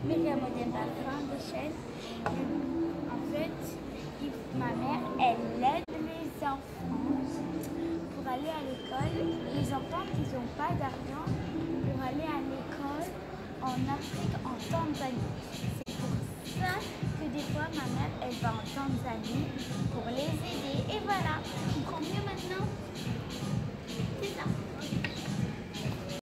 Myriam Modène Parfum de chaîne. En fait, ma mère, elle aide les enfants pour aller à l'école. Les enfants qui n'ont pas d'argent pour aller à l'école en Afrique, en Tanzanie. C'est pour ça que des fois, ma mère, elle va en Tanzanie pour les aider. Et voilà, tu comprends mieux maintenant?